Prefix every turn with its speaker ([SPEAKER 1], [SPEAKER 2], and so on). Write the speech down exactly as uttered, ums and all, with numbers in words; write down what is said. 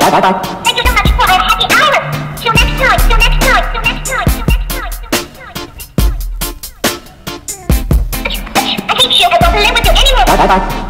[SPEAKER 1] bye bye. Thank you so much for a happy hour. Till next time. Till next time. Till next time. Till next time. Till next time. I think she'll go live with you anyway. Bye bye bye.